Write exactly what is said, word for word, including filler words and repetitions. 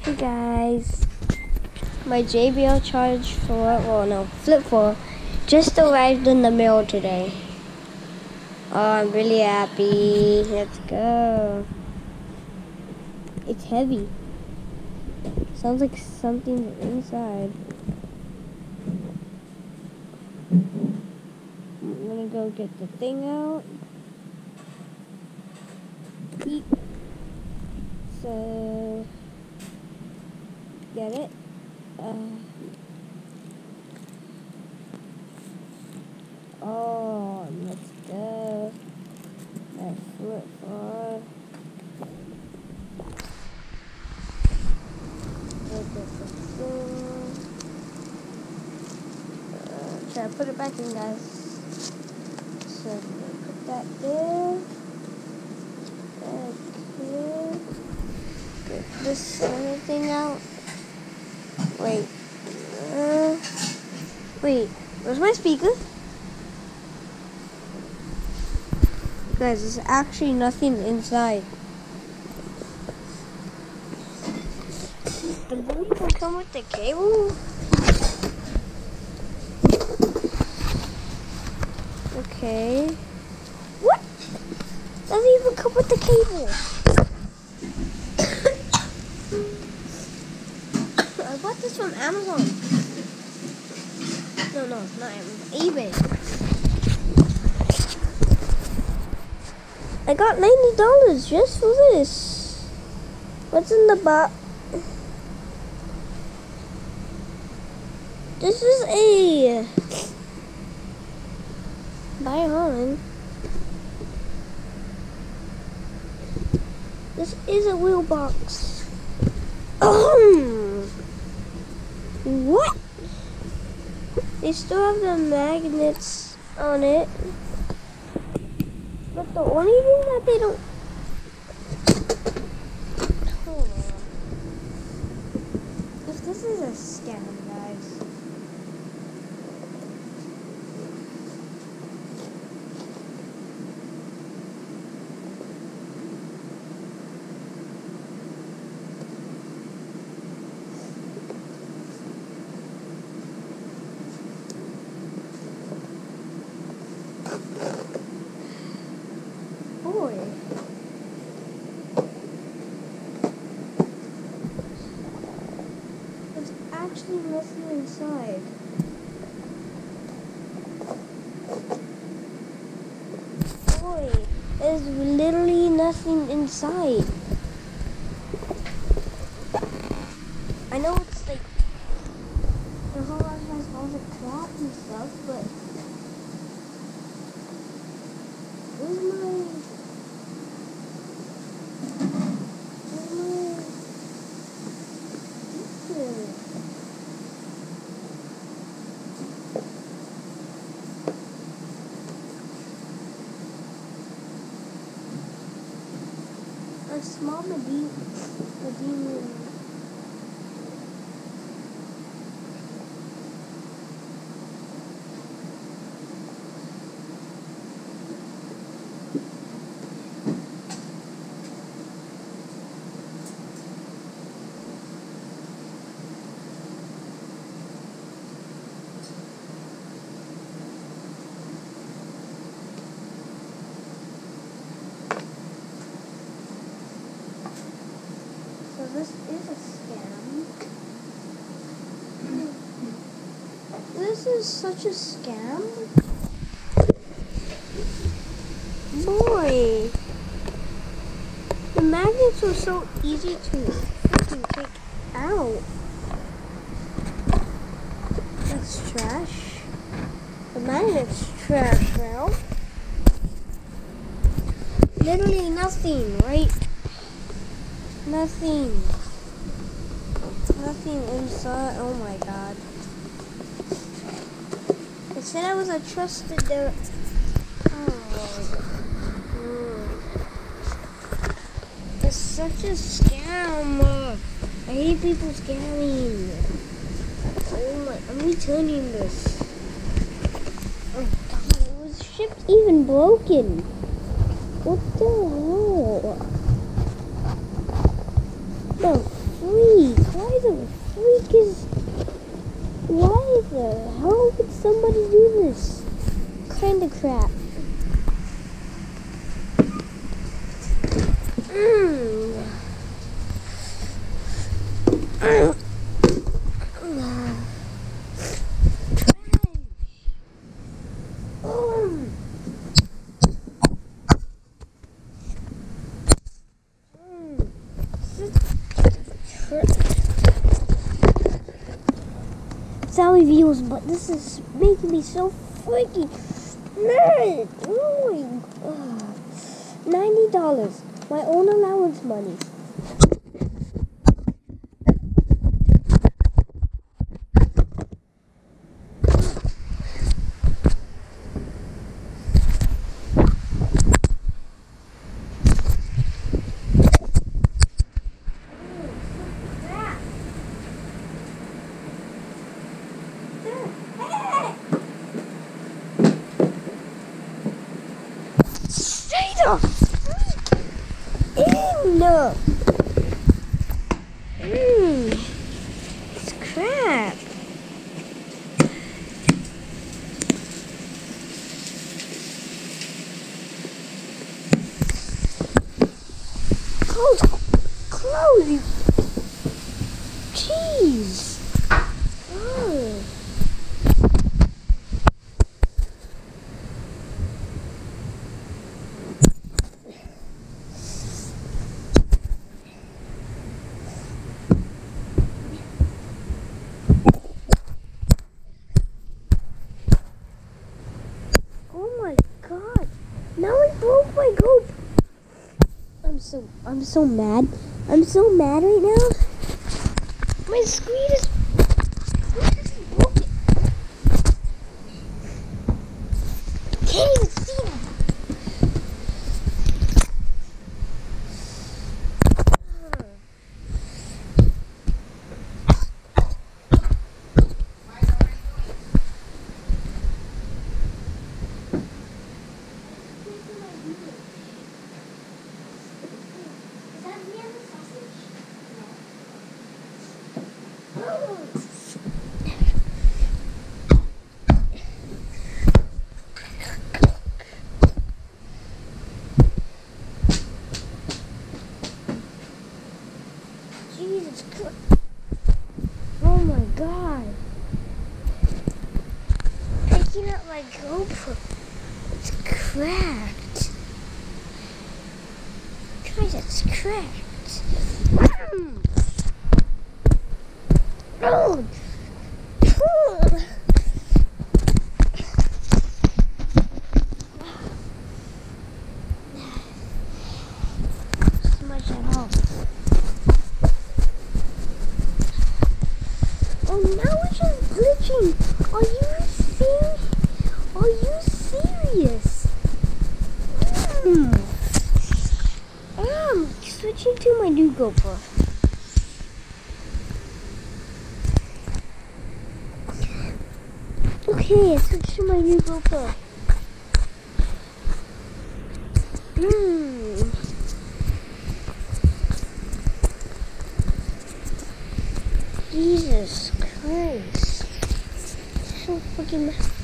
Hey guys, my J B L Charge four, well no, Flip four, just arrived in the mail today. Oh, I'm really happy. Let's go. It's heavy. Sounds like something's inside. I'm gonna go get the thing out. Eat. So, get it. Uh, oh, let's go. That Flip four. Uh, try to put it back in, guys. So put that there. Okay. Get this other thing out. Wait. Uh, wait. Where's my speaker? Guys, there's actually nothing inside. Does it even come with the cable? Okay. What? Doesn't even come with the cable. I bought this from Amazon. No, no, not Amazon. eBay. I got ninety dollars just for this. What's in the box? This is a Biohorn. This is a wheel box. What? They still have the magnets on it. But the only thing that they don't... Hold on. If this is a scam, guys. Boy. There's actually nothing inside. Boy, there's literally nothing inside. I know it's like the whole lot has all the crap and stuff, but where's my a small Medina, Medina. This is a scam. This is such a scam. Boy, the magnets were so easy to freaking take out. That's trash. The magnet's trash now. Literally nothing, right? Nothing. Nothing inside. Oh my god. They said I was a trusted. Uh, oh. Mm. It's such a scam. I hate people scamming. Oh my. I'm returning this. Oh god. It was shipped even broken. What the hell? The freak? the freak is... Why the hell would somebody do this kind of crap? Mm. Mm. Sorry viewers, but this is making me so freaky mad. Oh my god. ninety dollars. My own allowance money. No. Mmm. It's crap. Close. Close, you. Jeez. Oh. I'm so I'm so mad. I'm so mad right now. My screen is broken. Can't even see that. Jesus Christ. Oh my god. Picking up my GoPro. It's cracked. Guys, it's cracked. Mm. Oh. So much at home. Oh, now it's just glitching. Are you serious? Are you serious? Mm. I'm switching to my new GoPro. Okay, I switched to my new GoPro. Hmm. Jesus Christ. So freaking mad.